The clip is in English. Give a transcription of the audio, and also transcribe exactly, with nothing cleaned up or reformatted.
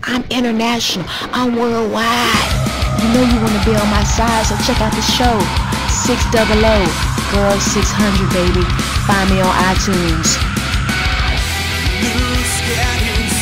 I'm international. I'm worldwide. You know you want to be on my side, so check out the show. six double O, Girl six hundred, baby. Find me on iTunes. Loose, getting